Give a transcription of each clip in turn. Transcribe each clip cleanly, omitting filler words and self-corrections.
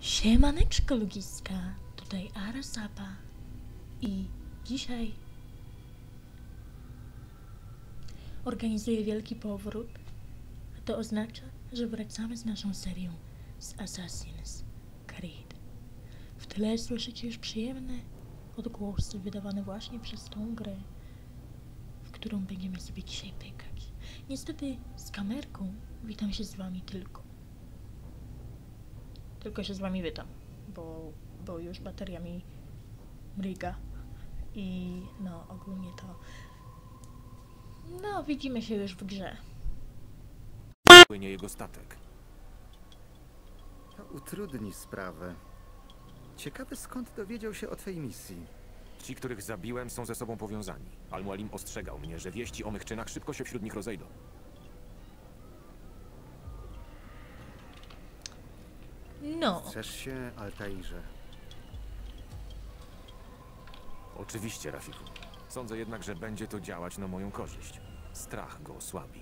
Siemaneczko ludziska, tutaj Arasapa i dzisiaj organizuję wielki powrót, a to oznacza, że wracamy z naszą serią z Assassin's Creed. W tle słyszycie już przyjemne odgłosy wydawane właśnie przez tą grę, w którą będziemy sobie dzisiaj pykać. Niestety z kamerką witam się z wami tylko się z wami witam, bo już bateria mi mryga i no ogólnie to widzimy się już w grze. Płynie jego statek. To utrudni sprawę. Ciekawe, skąd dowiedział się o twej misji. Ci, których zabiłem, są ze sobą powiązani. Al-Mualim ostrzegał mnie, że wieści o mych czynach szybko się wśród nich rozejdą. No, Strzeż się, Altairze. Oczywiście, Rafiku. Sądzę jednak, że będzie to działać na moją korzyść. Strach go osłabi.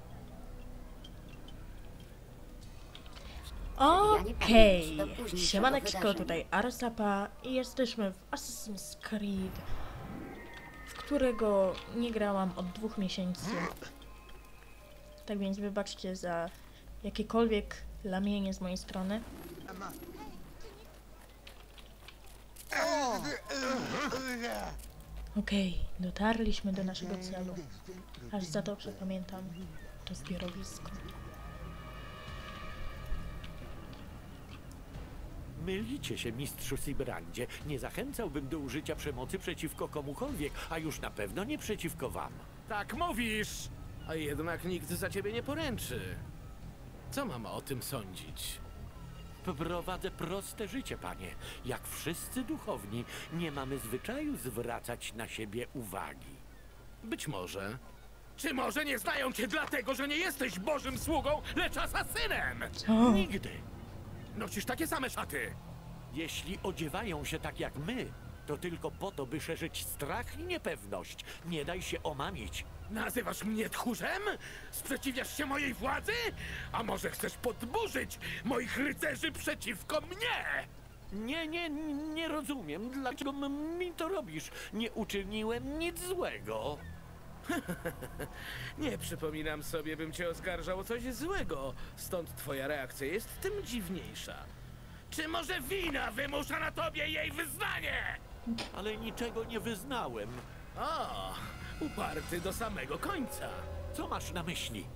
okej. Siemaneczko, tutaj Arasapa i jesteśmy w Assassin's Creed, w którego nie grałam od 2 miesięcy. Tak więc wybaczcie za jakiekolwiek lamienie z mojej strony. Okej, dotarliśmy do naszego celu. Aż za dobrze pamiętam to zbiorowisko. Mylicie się, mistrzu Sibrandzie. Nie zachęcałbym do użycia przemocy przeciwko komukolwiek, a już na pewno nie przeciwko wam. Tak mówisz, a jednak nikt za ciebie nie poręczy. Co mam o tym sądzić? Prowadzę proste życie, panie. Jak wszyscy duchowni, nie mamy zwyczaju zwracać na siebie uwagi. Być może. Czy może nie znają cię dlatego, że nie jesteś Bożym sługą, lecz asasynem? Co? Nigdy. Nosisz takie same szaty. Jeśli odziewają się tak jak my, to tylko po to, by szerzyć strach i niepewność. Nie daj się omamić. Nazywasz mnie tchórzem? Sprzeciwiasz się mojej władzy? A może chcesz podburzyć moich rycerzy przeciwko mnie? Nie rozumiem, dlaczego mi to robisz. Nie uczyniłem nic złego. Nie przypominam sobie, bym cię oskarżał o coś złego, stąd twoja reakcja jest tym dziwniejsza. Czy może wina wymusza na tobie jej wyznanie? Ale niczego nie wyznałem. O, uparty do samego końca. Co masz na myśli?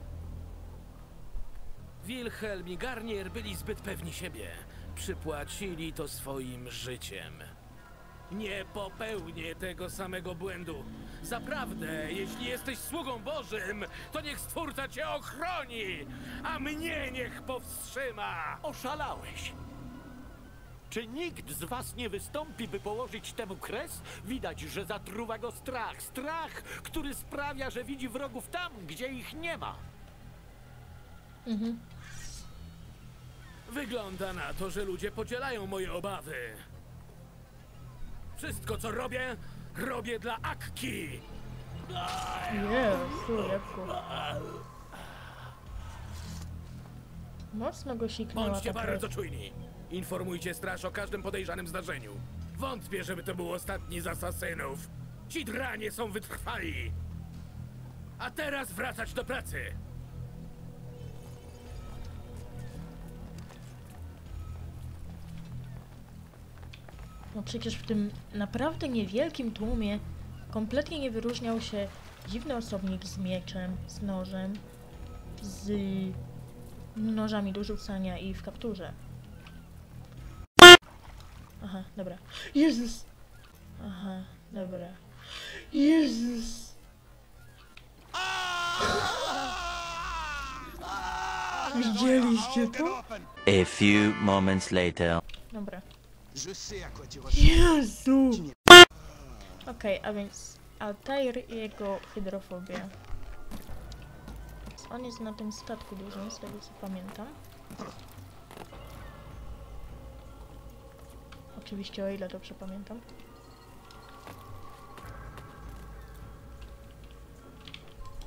Wilhelm i Garnier byli zbyt pewni siebie. Przypłacili to swoim życiem. Nie popełnię tego samego błędu. Zaprawdę, jeśli jesteś sługą Bożym, to niech Stwórca cię ochroni, a mnie niech powstrzyma. Oszalałeś. Czy nikt z was nie wystąpi, by położyć temu kres? Widać, że zatruwa go strach. Strach, który sprawia, że widzi wrogów tam, gdzie ich nie ma. Wygląda na to, że ludzie podzielają moje obawy. Wszystko, co robię, robię dla Akki. Jezu, jabłko. Mocno go siknęła Bądźcie ta bardzo krew. czujni. Informujcie straż o każdym podejrzanym zdarzeniu. Wątpię, żeby to był ostatni z asasynów. Ci dranie są wytrwali. A teraz wracać do pracy. No przecież w tym naprawdę niewielkim tłumie kompletnie nie wyróżniał się dziwny osobnik z mieczem, z nożem, z nożami do rzucania i w kapturze. Aha, dobra. Jezus! Aha, dobra. Jezus! Widzieliście to? A few moments later. Dobra. Je sais à quoi tu ressembles. Jezu! Okej, a więc Altair i jego hydrofobia. On jest na tym statku dużym, z tego co pamiętam. Oczywiście o ile dobrze pamiętam.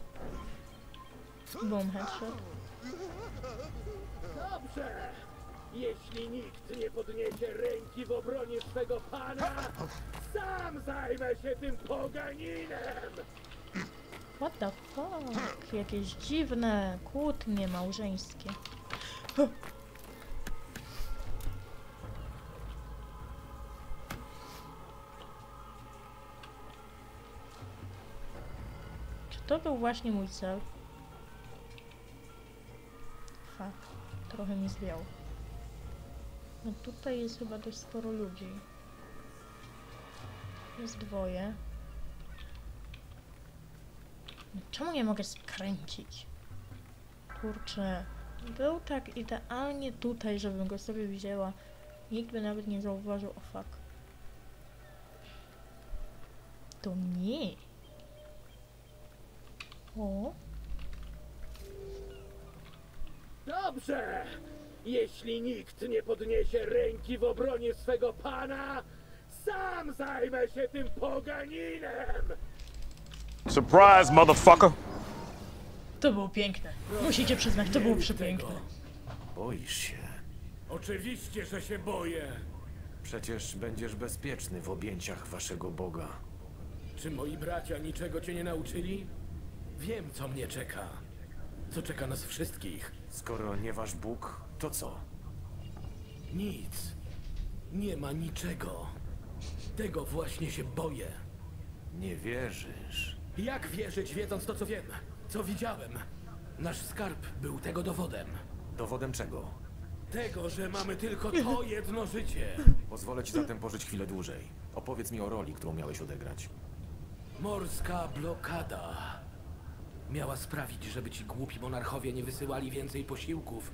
Boom, headshot. Dobrze. Jeśli nikt nie podniesie ręki w obronie swego pana, sam zajmę się tym poganinem! What the fuck? Jakieś dziwne kłótnie małżeńskie. Czy to był właśnie mój cel? Fuck. Trochę mi zwiał. No tutaj jest chyba dość sporo ludzi. Jest dwoje. No czemu nie mogę skręcić? Kurczę. Był tak idealnie tutaj, żebym go sobie wzięła. Nikt by nawet nie zauważył. O fuck. To nie. O. Dobrze! Jeśli nikt nie podniesie ręki w obronie swego pana, sam zajmę się tym poganinem! Surprise, motherfucker! To było piękne. Musicie przyznać, to było przepiękne. Boisz się. Oczywiście, że się boję. Przecież będziesz bezpieczny w objęciach waszego Boga. Czy moi bracia niczego cię nie nauczyli? Wiem, co mnie czeka. Co czeka nas wszystkich. Skoro nie wasz Bóg, to co? Nic. Nie ma niczego. Tego właśnie się boję. Nie wierzysz. Jak wierzyć, wiedząc to, co wiem? Co widziałem? Nasz skarb był tego dowodem. Dowodem czego? Tego, że mamy tylko to jedno życie. Pozwolę ci zatem pożyć chwilę dłużej. Opowiedz mi o roli, którą miałeś odegrać. Morska blokada. Miała sprawić, żeby ci głupi monarchowie nie wysyłali więcej posiłków,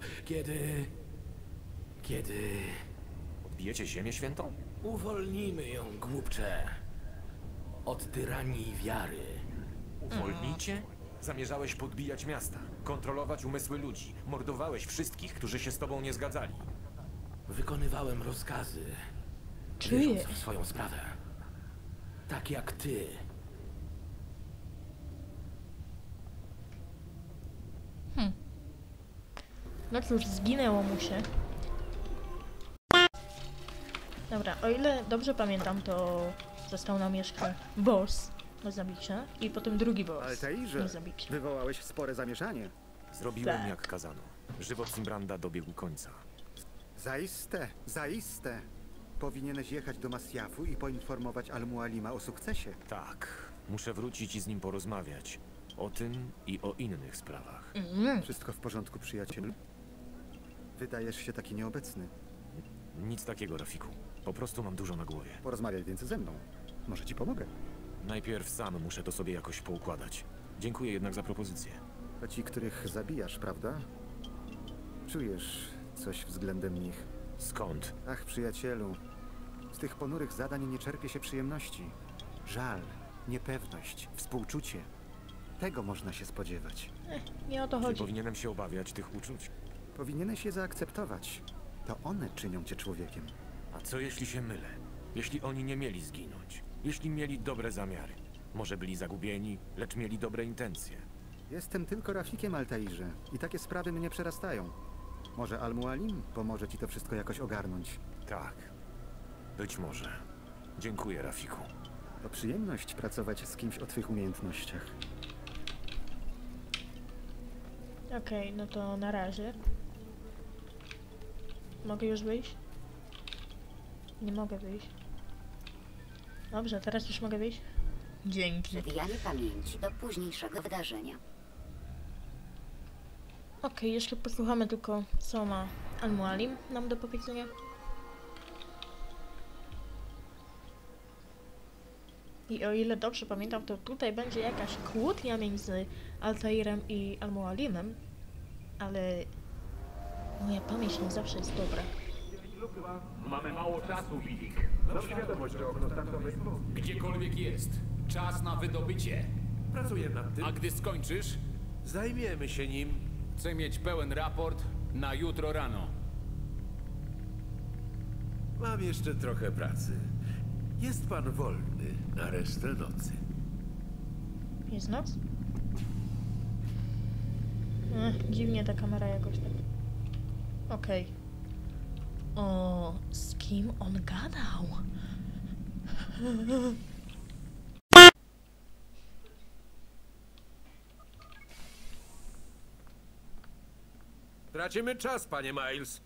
kiedy Odbijecie Ziemię Świętą? uwolnimy ją, głupcze, od tyranii wiary. Uwolnicie? Zamierzałeś podbijać miasta, kontrolować umysły ludzi, mordowałeś wszystkich, którzy się z tobą nie zgadzali. Wykonywałem rozkazy, Czuję. wierząc w swoją sprawę. Tak jak ty. No cóż, zginęło mu się. Dobra, o ile dobrze pamiętam, to został nam jeszcze boss do zabicia i potem drugi boss Altairze, do zabicia. wywołałeś spore zamieszanie. Zrobiłem Tak. jak kazano. Żywot Simbranda dobiegł końca. Zaiste, zaiste. Powinieneś jechać do Masjafu i poinformować Al-Mualima o sukcesie. Tak, muszę wrócić i z nim porozmawiać. O tym i o innych sprawach. Wszystko w porządku, przyjacielu? Wydajesz się taki nieobecny. Nic takiego, Rafiku. Po prostu mam dużo na głowie. Porozmawiaj więc ze mną. Może ci pomogę. Najpierw sam muszę to sobie jakoś poukładać. Dziękuję jednak za propozycję. To ci, których zabijasz, prawda? Czujesz coś względem nich. Skąd? Ach, przyjacielu. Z tych ponurych zadań nie czerpie się przyjemności. Żal, niepewność, współczucie. Tego można się spodziewać. Nie o to Czy chodzi. powinienem się obawiać tych uczuć? Powinieneś je zaakceptować. To one czynią cię człowiekiem. A co jeśli się mylę? Jeśli oni nie mieli zginąć? Jeśli mieli dobre zamiary? Może byli zagubieni, lecz mieli dobre intencje? Jestem tylko Rafikiem, Altairze, i takie sprawy mnie przerastają. Może Al-Mualim pomoże ci to wszystko jakoś ogarnąć. Tak. Być może. Dziękuję, Rafiku. To przyjemność pracować z kimś o twych umiejętnościach. Okej, no to na razie. Mogę już wyjść? Nie mogę wyjść. Dobrze, teraz już mogę wyjść? Dzięki. Przewijanie pamięci do późniejszego wydarzenia. Okej, jeszcze posłuchamy tylko, co ma Al-Mualim nam do powiedzenia. I o ile dobrze pamiętam, to tutaj będzie jakaś kłótnia między Altairem i Al-Mualimem, ale moja pamięć nie zawsze jest dobra. Mamy mało czasu, Willik. Gdziekolwiek jest. Czas na wydobycie. Pracuję nad tym. A gdy skończysz, Zajmiemy się nim. chcę mieć pełen raport na jutro rano. Mam jeszcze trochę pracy. Jest pan wolny na resztę nocy. Jest noc? Dziwnie ta kamera jakoś tak. Okej. z kim on gadał? Tracimy czas, panie Miles.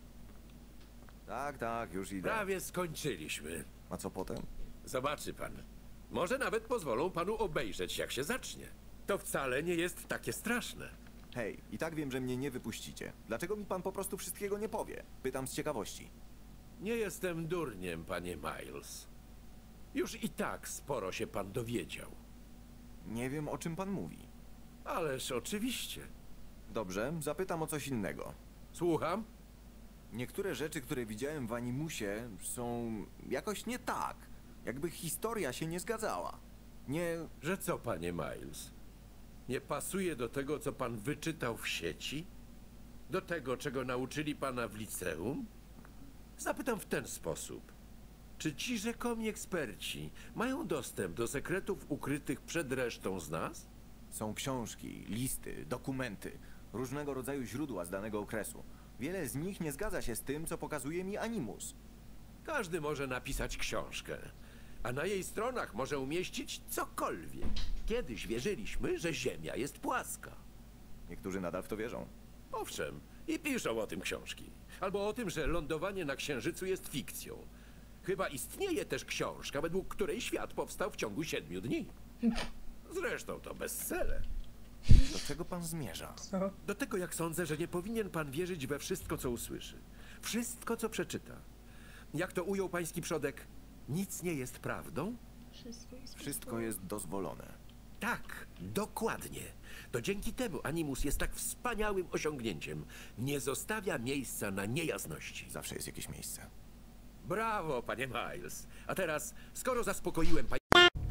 Tak, już idę. Prawie skończyliśmy. A co potem? Zobaczy pan. Może nawet pozwolą panu obejrzeć, jak się zacznie. To wcale nie jest takie straszne. Hej, i tak wiem, że mnie nie wypuścicie. Dlaczego mi pan po prostu wszystkiego nie powie? Pytam z ciekawości. Nie jestem durniem, panie Miles. Już i tak sporo się pan dowiedział. Nie wiem, o czym pan mówi. Ależ oczywiście. Dobrze, zapytam o coś innego. Słucham? Niektóre rzeczy, które widziałem w Animusie, są jakoś nie tak. Jakby historia się nie zgadzała. Nie... Że co, panie Miles? Nie pasuje do tego, co pan wyczytał w sieci? Do tego, czego nauczyli pana w liceum? Zapytam w ten sposób. Czy ci rzekomi eksperci mają dostęp do sekretów ukrytych przed resztą z nas? Są książki, listy, dokumenty, różnego rodzaju źródła z danego okresu. Wiele z nich nie zgadza się z tym, co pokazuje mi Animus. Każdy może napisać książkę, a na jej stronach może umieścić cokolwiek. Kiedyś wierzyliśmy, że Ziemia jest płaska. Niektórzy nadal w to wierzą. Owszem, i piszą o tym książki. Albo o tym, że lądowanie na Księżycu jest fikcją. Chyba istnieje też książka, według której świat powstał w ciągu 7 dni. Zresztą to bestseller. Do czego pan zmierza? Co? Do tego, jak sądzę, że nie powinien pan wierzyć we wszystko, co usłyszy. Wszystko, co przeczyta. Jak to ujął pański przodek, nic nie jest prawdą? Wszystko jest dozwolone. Tak, dokładnie. To dzięki temu Animus jest tak wspaniałym osiągnięciem. Nie zostawia miejsca na niejasności. Zawsze jest jakieś miejsce. Brawo, panie Miles. A teraz, skoro zaspokoiłem pani...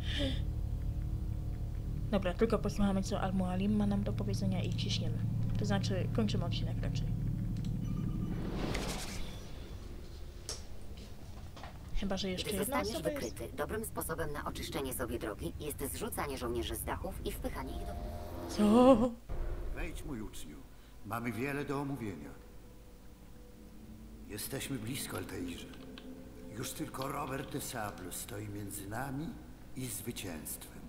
Dobra, tylko posłuchamy, co Al-Mualim ma nam do powiedzenia i ciśniemy. To znaczy, kończymy odcinek raczej. Chyba, że jeszcze Gdy jedna zostaniesz osoba jest. wykryty, dobrym sposobem na oczyszczenie sobie drogi jest zrzucanie żołnierzy z dachów i wpychanie ich do... Co? Wejdź, mój uczniu. Mamy wiele do omówienia. Jesteśmy blisko, Altairze. Już tylko Robert de Sable stoi między nami i zwycięstwem.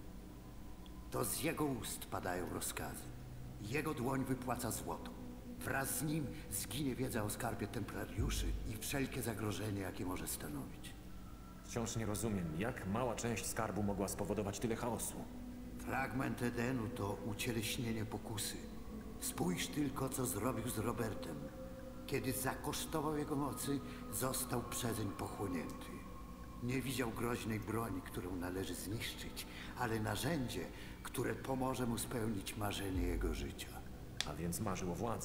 To z jego ust padają rozkazy. Jego dłoń wypłaca złoto. Wraz z nim zginie wiedza o skarbie templariuszy i wszelkie zagrożenie, jakie może stanowić. Wciąż nie rozumiem, jak mała część skarbu mogła spowodować tyle chaosu. Fragment Edenu to ucieleśnienie pokusy. Spójrz tylko, co zrobił z Robertem. Kiedy zakosztował jego mocy, został przezeń pochłonięty. Nie widział groźnej broni, którą należy zniszczyć, ale narzędzie, które pomoże mu spełnić marzenie jego życia. A więc marzył o władzy.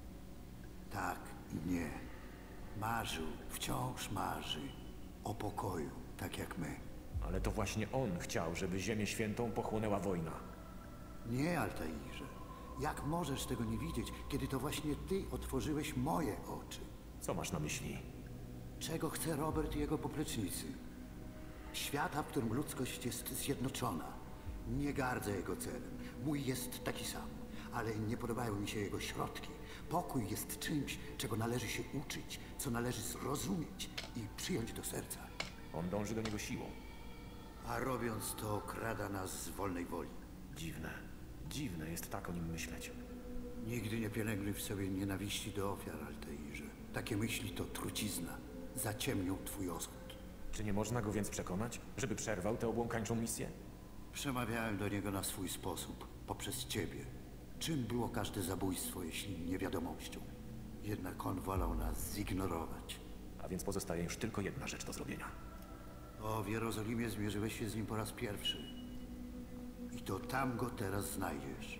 Tak i nie. Marzył, wciąż marzy o pokoju, tak jak my. Ale to właśnie on chciał, żeby Ziemię Świętą pochłonęła wojna. Nie, Altairze. Jak możesz tego nie widzieć, kiedy to właśnie ty otworzyłeś moje oczy? Co masz na myśli? Czego chce Robert i jego poplecznicy? Świata, w którym ludzkość jest zjednoczona. Nie gardzę jego celem. Mój jest taki sam. Ale nie podobają mi się jego środki. Pokój jest czymś, czego należy się uczyć, co należy zrozumieć i przyjąć do serca. On dąży do niego siłą. A robiąc to, okrada nas z wolnej woli. Dziwne. Dziwne jest tak o nim myśleć. Nigdy nie pielęgnuj w sobie nienawiści do ofiar, Altairze. Takie myśli to trucizna. Zaciemnią twój osąd. Czy nie można go więc przekonać, żeby przerwał tę obłąkańczą misję? Przemawiałem do niego na swój sposób, poprzez ciebie. Czym było każde zabójstwo, jeśli niewiadomością? Jednak on wolał nas zignorować. A więc pozostaje już tylko jedna rzecz do zrobienia. O, w Jerozolimie zmierzyłeś się z nim po raz pierwszy. I to tam go teraz znajdziesz.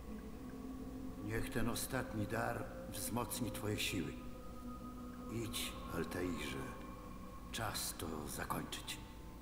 Niech ten ostatni dar wzmocni twoje siły. Idź, Altairze. Czas to zakończyć.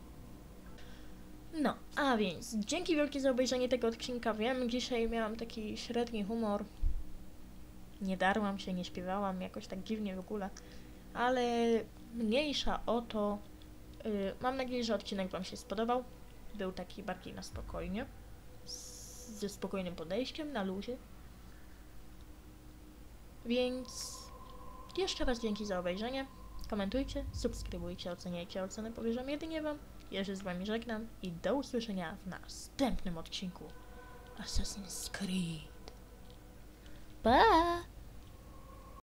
No, a więc dzięki wielkie za obejrzenie tego odcinka. Wiem, dzisiaj miałam taki średni humor. Nie darłam się, nie śpiewałam, jakoś tak dziwnie w ogóle. Ale mniejsza o to. Mam nadzieję, że odcinek wam się spodobał. Był taki bardziej na spokojnie. Ze spokojnym podejściem, na luzie. Więc jeszcze raz dzięki za obejrzenie. Komentujcie, subskrybujcie, oceniajcie, ocenę powierzam jedynie wam. Ja się z wami żegnam i do usłyszenia w następnym odcinku Assassin's Creed. Pa!